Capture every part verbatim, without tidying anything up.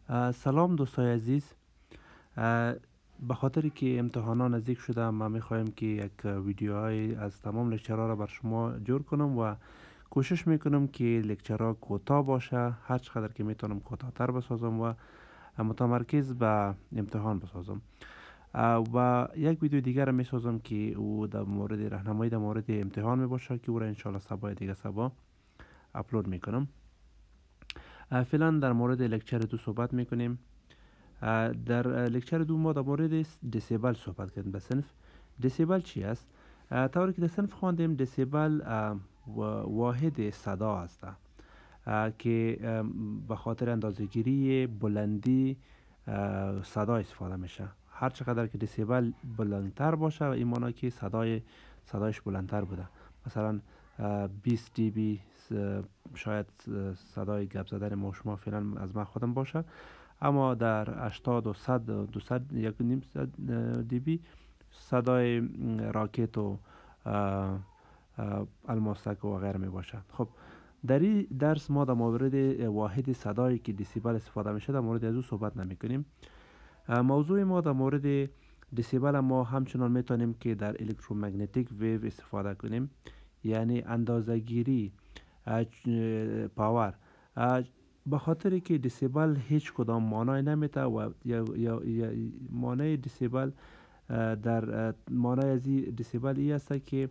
اه، سلام دوستای عزیز. اه، به خاطر که امتحانات نزدیک شده ما میخوایم که یک ویدیوهای از تمام لکچرها را بر شما جور کنم و کوشش میکنم که لکچرها کوتاه باشه، هر چقدر که میتونم کوتاه‌تر بسازم و متمرکز به امتحان بسازم. اه، و یک ویدیو دیگر را میسازم که او در مورد راهنمایی در مورد امتحان می باشه که او را انشالله صبح دیگه صبح اپلود میکنم. اه، فعلا در مورد لکچر دو صحبت میکنیم. در لکچر دو ما در مورد دیسیبل صحبت کردیم. به صنف دیسیبل چی است؟ طوری که در صنف خواندیم دیسیبل واحد صدا است که به خاطر اندازه‌گیری بلندی صدا استفاده میشه. هر چقدر که دیسیبل بلندتر باشه و این معنی که صدای صدایش بلندتر بوده. مثلا بیست دی بی شاید صدای گپ زدن ما شما فعلا از من خودم باشه، اما در هشتاد و صد و دویست یک و نیم دی بی صدای راکت و الماسک و غیره می باشه. خب در این درس ما در مورد واحد صدایی که دیسیبل استفاده میشه در مورد از او صحبت نمی کنیم. موضوع ما در مورد دیسیبل ما همچنان میتونیم که در الکترومگنتیک ویو استفاده کنیم، یعنی اندازه‌گیری پاور. به خاطر که دیسیبل هیچ کدام مانای نمیده و یا, یا, یا مانای دیسیبل در مانای از دیسیبل ای است که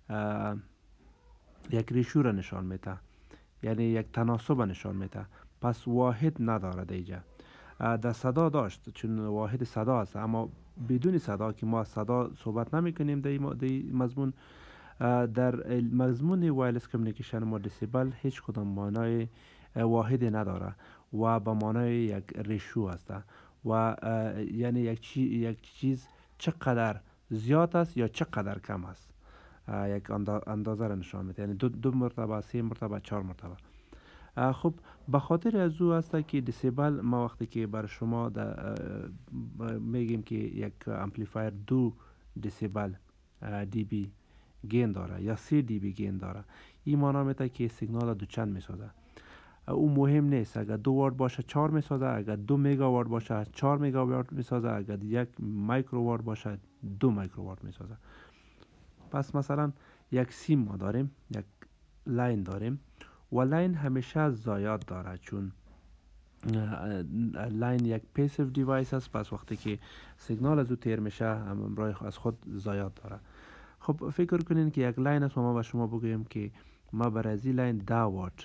یک ریشو را نشان میده، یعنی یک تناسب نشان میده. پس واحد نداره دیجا. در صدا داشت چون واحد صدا است، اما بدون صدا که ما صدا صحبت نمی کنیم در این مضمون. در مضمون وایرلس کمیونیکیشن ما دیسیبل هیچ کدام مانای واحد نداره و به مانای یک ریشو است و یعنی یک, چی، یک چیز چقدر زیاد است یا چقدر کم است، یک اندازه را نشان میده، یعنی دو, دو مرتبه، سه مرتبه، چهار مرتبه. خب به خاطر از او است که دیسیبل ما وقتی که بر شما میگیم که یک امپلیفایر دو دیسیبل دی بی گین داره یا سی دی بی گین داره، این معنی میده که سیگنال دو چند میسازه. او مهم نیست، اگر دو وات باشه چهار میسازه، اگر دو میگا وات باشه چهار میگا وات میسازه، اگر یک مایکرو وات باشه دو مایکرو وات میسازه. پس مثلا یک سیم ما داریم، یک لاین داریم و لاین همیشه ضایعات داره چون لاین یک پیسیو دیوایس است. پس وقتی که سیگنال از او تیر میشه همراه از خود ضایعات داره. خب فکر کنین که یک لاین است و ما به شما بگویم که ما برای از این لاین ده وات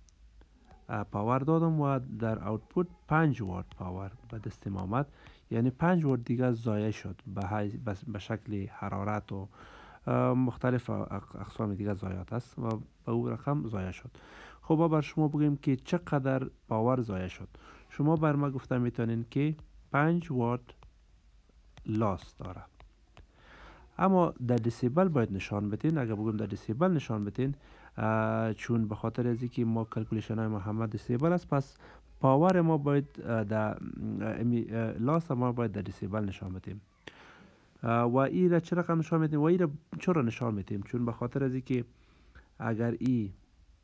پاور دادم و در اوتپوت پنج وات پاور به دستم آمد، یعنی پنج وات دیگه ضایع شد به شکل حرارت و مختلف اقسام دیگه ضایعات است و به او رقم ضایع شد. خب ما بر شما بگیم که چقدر پاور ضایع شد. شما بر ما گفته میتونین که پنج وات لاس داره، اما در دیسیبل باید نشان بدین. اگر بگم در دیسیبل نشان بدین چون به خاطر از اینکه ما کلکولیشن های ما همه دیسیبل است، پس پاور ما باید در لاس ما باید در دیسیبل نشان بدیم. و ای را چه رقم نشان میدیم و ای را چرا نشان میدیم؟ چون به خاطر از اینکه اگر ای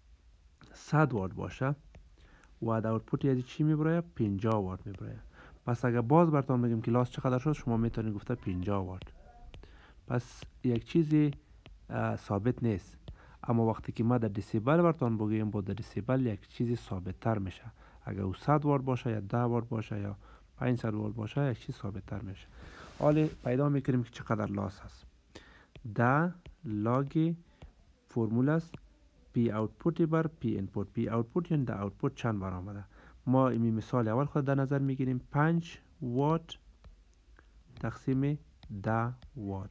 صد وات باشه و در اوتپوت از چی میبره؟ پنجاه وات میبره. پس اگر باز براتون بگیم که لاس چقدر شد، شما میتونید گفته پنجاه وات. پس یک چیزی ثابت نیست، اما وقتی که ما در دیسیبل براتون بگیم با در دیسیبل یک چیزی ثابت تر میشه. اگر او صد وات باشه یا ده وات باشه یا پانصد وات باشه یک چیز ثابت تر میشه. حالا پیدا میکنیم که چقدر لاس هست. ده لاگ فرمول است پی اوتپوت بر پی اینپوت. پی اوتپوت یعنی در اوتپوت چند برآمده. ما این مثال اول خود در نظر میگیریم پنج وات تقسیم ده وات.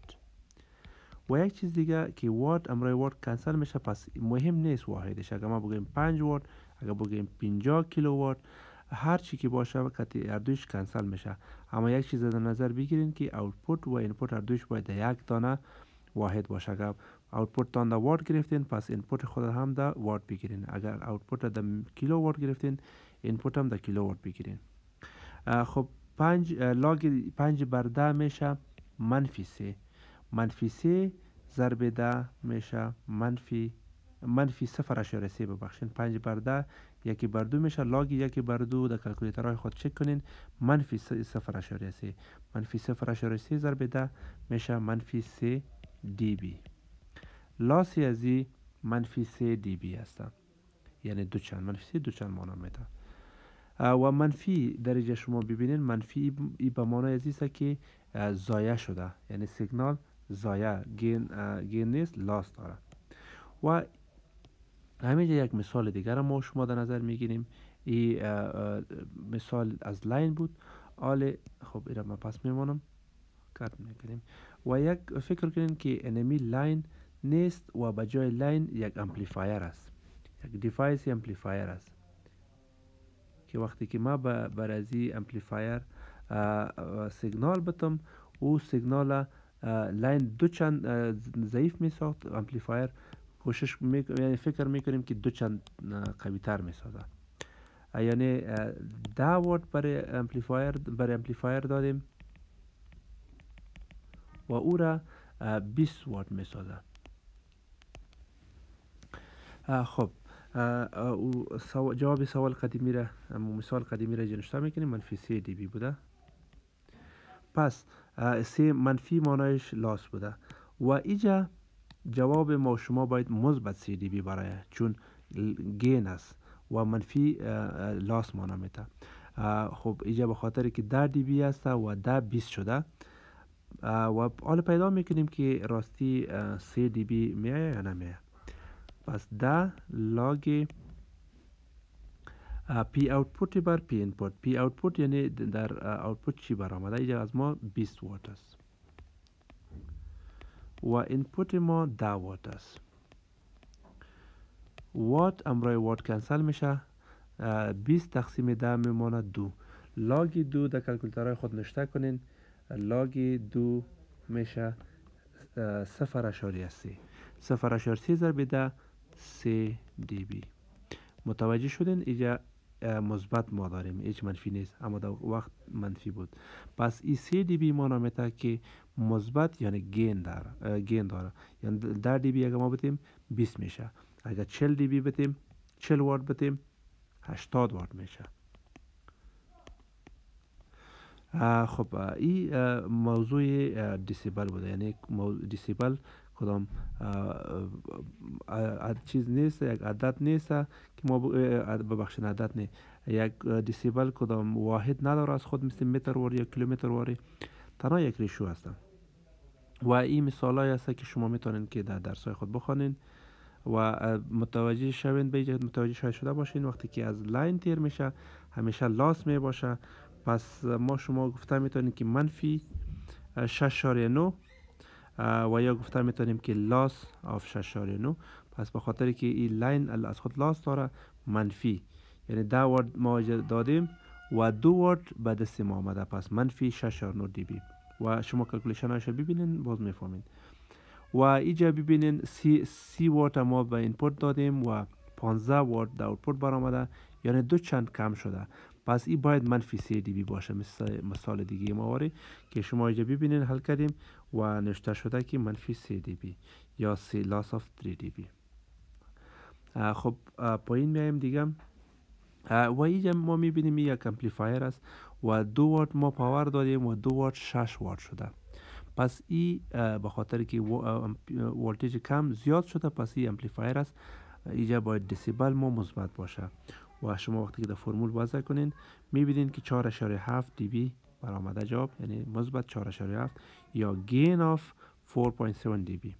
و یک چیز دیگه که وات امرای وات کنسل میشه، پس مهم نیست واحدش. اگر ما بگیم پنج وات، اگر بگیم پنجاه کیلو وات، هر چی که باشه کتی هر دویش کنسل میشه. اما یک چیز در نظر بگیرین که اوتپوت و اینپوت هر دویش باید یک دانه واحد باشه. اگر اوتپوت تان در وات گرفتین پس اینپوت خود هم در وات بگیرین. اگر اوتپوت در کیلو وات گرفتین اینپوت هم در کیلو وات بگیرین. خب پنج لاگ پنج بر ده میشه منفی سه. منفی سه ضرب ده میشه منفی منفی صفر اشاره سه ببخشین، پنج بر ده یکی بر دو میشه. لاگ یکی بر دو در کلکولیترهای خود چک کنین، منفی صفر اشاره سه. منفی صفر اشاره سه ضرب ده میشه منفی سه دی بی. لاسی ازی منفی سه دی بی هستم، یعنی دو چند، منفی سه دو چند مانا میده. و منفی درجه شما ببینین، منفی ای به معنای ازی است که ضایع شده، یعنی سیگنال ضایع، گین گین نیست، لاس داره. و همینجا یک مثال دیگر ما شما در نظر میگیریم. این مثال از لاین بود. آل خب اینا ما پس میمانم کات میکنیم. و یک فکر کنین که انمی لاین نیست و بجای لاین یک امپلیفایر است، یک دیوایس امپلیفایر است که وقتی که ما بر ازی امپلیفایر سیگنال بتم، او سیگنال لاین دو چند ضعیف می ساخت، امپلیفایر کوشش می یعنی فکر میکنیم که دو چند قوی تر می سازه. یعنی ده وات برای امپلیفایر برای امپلیفایر دادیم و او را بیست وات می سازه. خب جواب سوال قدیمی را، مثال قدیمی را جنشتا میکنیم، منفی سه دی بی بوده. پس سه منفی مانایش لاس بوده و اینجا جواب ما شما باید مثبت سه دی بی برای، چون گین است و منفی لاس مانا میده. خب اینجا به خاطر که ده دی بی است و ده بیست شده و حالا پیدا میکنیم که راستی سه دی بی میایه یا نمیایه. پس ده لاگ پی اوتپوت بر پی اینپوت. پی اوتپوت یعنی در اوتپوت چی برآمده؟ اینجا از ما بیست وات است و اینپوت ما ده وات است. وات امرای وات کنسل میشه، بیست تقسیم ده میمانه دو. لاگ دو در کلکولیترهای خود نشته کنین، لاگ دو میشه صفر اشاریه سه. صفر اشاریه سه ضرب ده سه دی بی. متوجه شدین؟ اینجا مثبت ما داریم، هیچ منفی نیست، اما در وقت منفی بود. پس این سه دی بی ما نمیده که مثبت یعنی گین داره، گین داره. یعنی ده دی بی اگه ما بتیم بیست میشه، اگه چهل دی بی بتیم، چهل وات بتیم، هشتاد وات میشه. خب این موضوع دیسیبل بوده، یعنی دیسیبل کدام چیز نیست، یک عدد نیست که ما ببخشید عدد نه، یک دیسیبل کدام واحد نداره از خود، مثل متر واری یا کیلومتر واری، تنها یک ریشو هستن. و این مثالایی هست که شما میتونین که در درسای خود بخونین و متوجه شوین، به متوجه شاید شده باشین وقتی که از لاین تیر میشه همیشه لاس می باشه. پس ما شما گفته میتونیم که منفی شش اشاریه نه و یا گفته میتونیم که لاس آف شش اشاریه نه. پس به خاطر که این لاین از خود لاس داره، منفی یعنی ده وات ما دادیم و دو وات به دست ما آمده، پس منفی شش اشاریه نه دی بی. و شما کلکولیشن هایش ببینین باز میفهمین. و اینجا ببینین سی, سی وات ما به اینپوت دادیم و پانزده وات در اوتپوت برآمده، یعنی دو چند کم شده. پس این باید منفی سه دی بی باشه. مثل مثال دیگه مواری که شما اینجا ببینین حل کردیم و نوشته شده که منفی سه دی بی یا سی لاس آف سه دی بی. خب پایین میایم دیگه و اینجا ما میبینیم یک امپلیفایر است و دو وات ما پاور دادیم و دو وات شش وات شده. پس ای به خاطر که ولتیج کم زیاد شده، پس ای امپلیفایر است. اینجا باید دیسیبل ما مثبت باشه و شما وقتی که در فرمول وضع کنین میبینین که چهار اشاریه هفت دی بی برآمده جواب، یعنی مثبت چهار اشاریه هفت یا گین آف چهار و هفت دی بی.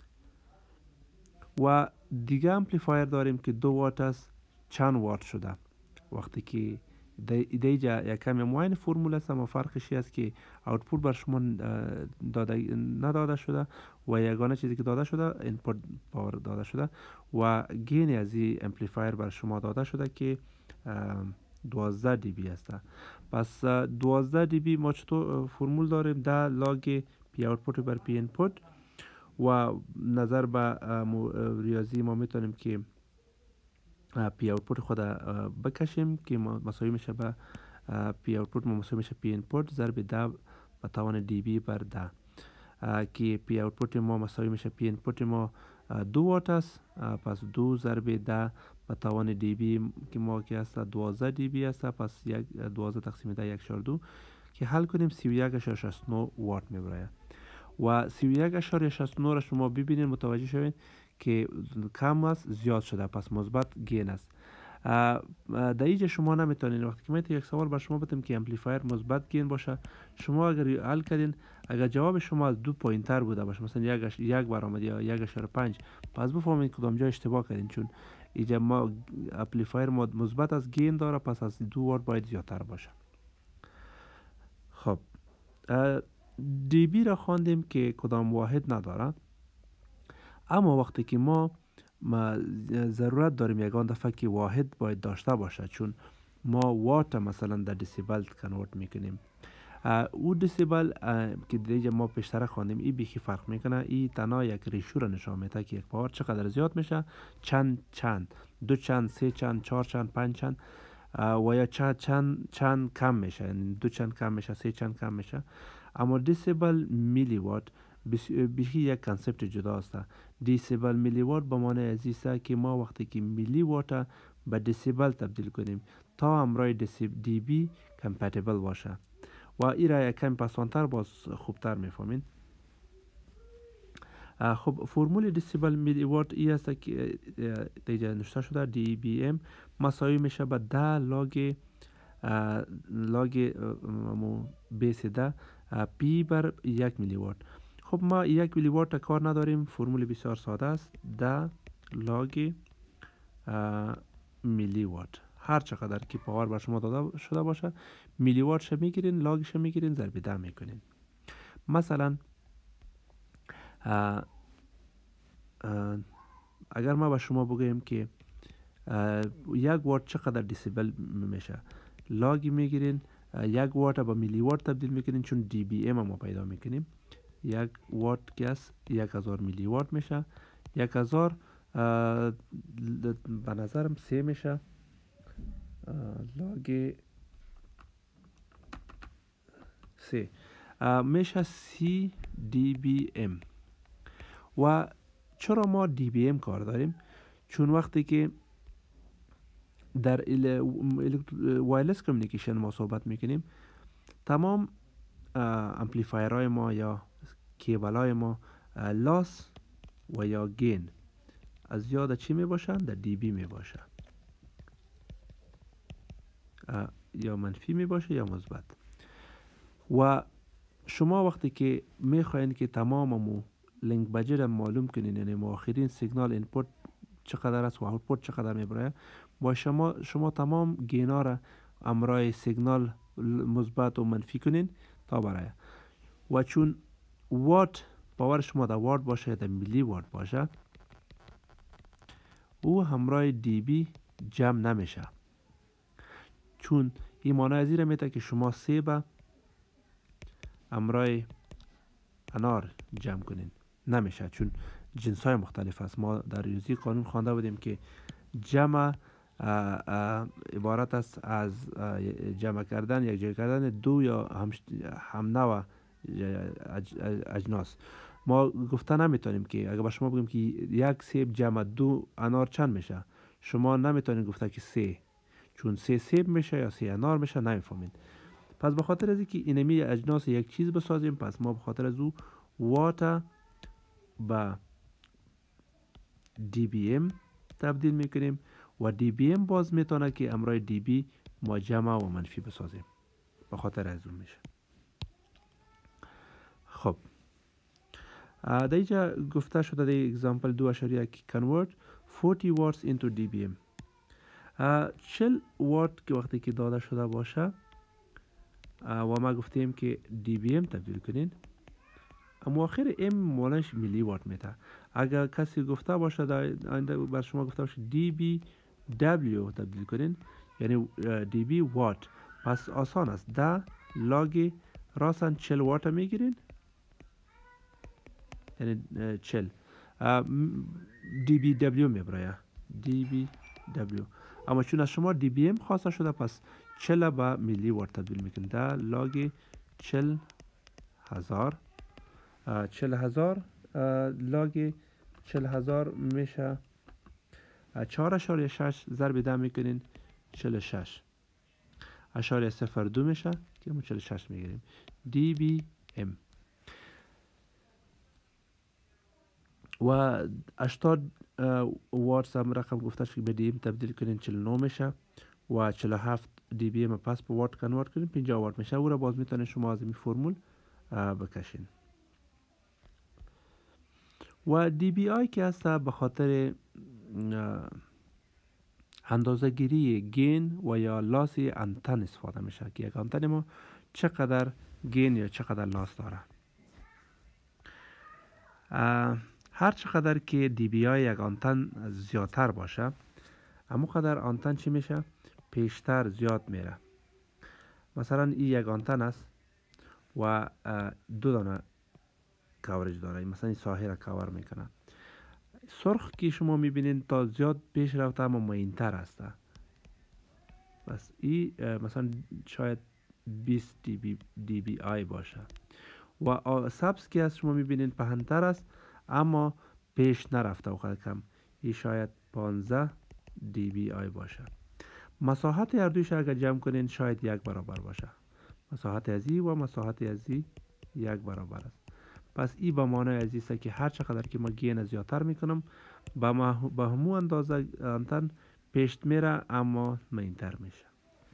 و دیگه امپلیفایر داریم که دو وات است، چند وات شده. وقتی که دیجا یک کمی معین فرمول است، اما فرقش است که اوتپوت بر شما داده نداده شده و یگانه چیزی که داده شده اینپوت پاور داده شده و گین از این امپلیفایر بر شما داده شده که دوازده دی بی است. پس دوازده دی بی ما چطور فرمول داریم؟ ده لاگ پی اوتپوت بر پی اینپوت و نظر به ریاضی ما میتونیم که پی اوتپوت خود بکشیم که مساوی میشه به پی اوتپوت ما مساوی میشه پی اینپوت ضرب ده به توان دی بی بر ده، که پی اوتپوت ما مساوی میشه پی اینپوت ما دو وات است. پس دو ضرب ده به توان دی بی که ما که است دوازده دی بی است. پس یک دوازده تقسیم ده یک اشاره دو که حل کنیم سی و یک اشاره شصت و نه وات میبره و سی و یک اشاره شصت و نه را شما ببینید متوجه شوید که کم است زیاد شده، پس مثبت گین است. در اینجا شما نمیتونید وقتی که من یک سوال بر شما بدم که امپلیفایر مثبت گین باشه، شما اگر حل کردین اگر جواب شما از دو پایین تر بوده باشه، مثلا یک یک برآمد یا یک اشاره پنج، پس بفهمید کدام جا اشتباه کردین، چون اینجا ما امپلیفایر مثبت از گین داره، پس از دو وات باید زیادتر باشه. خب دی بی را خواندیم که کدام واحد نداره، اما وقتی که ما ما ضرورت داریم یگان دفعه که واحد باید داشته باشه، چون ما وات مثلا در دسیبل کنورت میکنیم. او دسیبل که دیگه ما پیشتر خواندیم ای بیخی فرق میکنه. ای تنها یک ریشو را نشان میده که یک پاور چقدر زیاد میشه، چند چند دو چند سه چند چهار چند پنج چند و یا چند چند چند کم میشه، یعنی دو چند کم میشه سه چند کم میشه. اما دسیبل میلی وات بیخی یک کانسپت جدا است. دسیبل میلی وات به معنی از است که ما وقتی که میلی وات به دسیبل تبدیل کنیم تا همراه دی بی کمپاتیبل باشه و این را یک کم پسانتر باز خوبتر میفهمین. خب فرمول دسیبل میلی وات ای است که دیگه نوشته شده دی بی ام مساوی میشه به ده لاگ لاگ بیس ده پی بر یک میلی وات. خب ما یک میلی وات کار نداریم، فرمول بسیار ساده است، ده لاگ میلی وات. هر چقدر که پاور بر شما داده شده باشه میلی واتش میگیرین، لاگش میگیرین، ضرب ده میکنین. مثلا اه اه اگر ما به شما بگویم که یک وات چقدر دسیبل میشه، لاگی میگیرین، یک وات با میلی وات تبدیل میکنین، چون دی بی ام ما پیدا میکنیم. یک وات گس یک هزار میلی وات میشه. یک هزار به نظرم سه میشه، لاگ سه میشه سی دی بی ام. و چرا ما دی بی ام کار داریم؟ چون وقتی که در وایرلس کمیونیکیشن ما صحبت میکنیم، تمام امپلیفایرهای ما یا کیبل های ما لاس و یا گین از یاد چی می باشن؟ در دی بی می باشه، یا منفی می باشه یا مثبت. و شما وقتی که می خواین که تماممو لینک بجر معلوم کنین، یعنی آخرین سیگنال اینپوت چقدر است و آوتپوت چقدر می بره، با شما شما تمام گینا را امرای سیگنال مثبت و منفی کنین تا برای. و چون وات پاور شما در وات باشه یا در میلی وات باشه، او همراه دی بی جمع نمیشه، چون این معنی از این میده که شما سه به همراه انار جمع کنین، نمیشه، چون جنس های مختلف است. ما در ریاضی قانون خوانده بودیم که جمع اه اه عبارت است از جمع کردن یک جای کردن دو یا هم, هم نوع اجناس. ما گفته نمیتونیم که اگر با شما بگیم که یک سیب جمع دو انار چند میشه، شما نمیتونید گفته که سه، چون سه سیب میشه یا سه انار میشه نمیفهمید. پس به خاطر از اینکه اینمی اجناس یک چیز بسازیم، پس ما به خاطر از او وات با دی بی ام تبدیل میکنیم و دی بی ام باز میتونه که امرای دی بی ما جمع و منفی بسازیم، به خاطر از اون میشه. خب در اینجا گفته شده در اگزامپل دو اشاره یک convert forty watts into دی بی ام. چهل وات که وقتی که داده شده باشه و ما گفتیم که دی بی ام تبدیل کنین، اما آخر ام مولنش میلی وات میده. اگر کسی گفته باشه در آینده بر شما گفته باشه دی بی دبلیو تبدیل کنین، یعنی دی بی وات، پس آسان است، ده لاگ راسن چهل وات میگیرین، یعنی چهل دی بی دبلیو میبره، دی بی دبلیو. اما چون از شما دی بی ام خواسته شده، پس چهل با میلی وات تبدیل میکنین، ده لاگ چهل هزار، چهل هزار لاگ چهل هزار میشه چهار اشاریه شش ضرب ده میکنین چهل و شش اشاریه صفر دو میشه که ما چهل و شش میگیریم دی بی ام و هشتاد واتس هم رقم گفتش که به دی ام تبدیل کنین چهل و نه میشه و چهل و هفت دی بی ام پس به وات کنورت کنین پنجاه وات میشه او را باز میتونین شما از این فرمول بکشین و دی بی آی که هست به خاطر اندازه گیری گین و یا لاس انتن استفاده میشه که یک انتن ما چقدر گین یا چقدر لاس داره. هر چقدر که دی بی آی یک آنتن زیادتر باشه اما قدر آنتن چی میشه؟ پیشتر زیاد میره. مثلا این یک آنتن است و دو دانه کاورج داره، مثلا این ساحه را کاور میکنه. سرخ که شما میبینین تا زیاد پیش رفته اما معینتر است. بس این مثلا شاید بیست دی بی, دی بی آی باشه و سبز که از شما میبینین پهنتر است اما پیش نرفته و خیلی کم، این شاید پانزده دی بی آی باشه. مساحت هر دویش اگر جمع کنین شاید یک برابر باشه. مساحت از این و مساحت از این یک برابر است. پس این به معنای از است که هر چقدر که ما گین زیادتر میکنم با با همو اندازه انتن پیش میره اما معینتر میشه.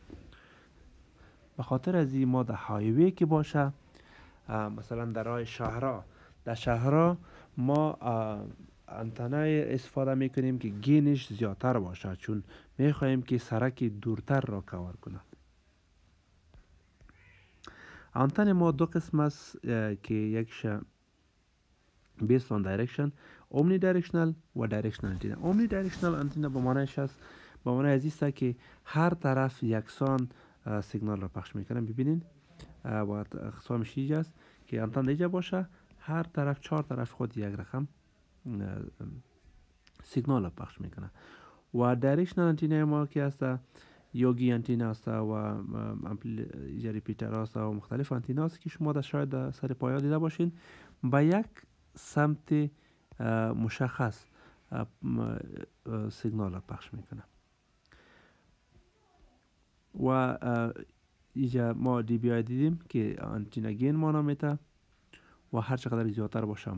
به خاطر از این ما در هایوی که باشه، مثلا در راه شهرها، در شهرها ما انتنای استفاده میکنیم که گینش زیادتر باشه، چون میخواهیم که سرک دورتر را کور کنه. انتن ما دو قسم است که یکش based on direction omnidirectional و directional antenna. omnidirectional antenna به معنیش است، به معنی از است که هر طرف یکسان سیگنال را پخش میکنه. ببینین و اقسامش اینجا است که انتن اینجا باشه، هر طرف چهار طرف خود یک رقم سیگنال را پخش میکنه. و دایرکشنال انتنا ما که است یوگی انتنا است و امپلی ریپیتر است و مختلف انتنا است که شما در شاید سر پایا دیده باشین، با یک سمت مشخص سیگنال را پخش میکنه. و اینجا ما دی بی آی دیدیم که انتنا گین مانا میته و هر چقدر زیادتر باشه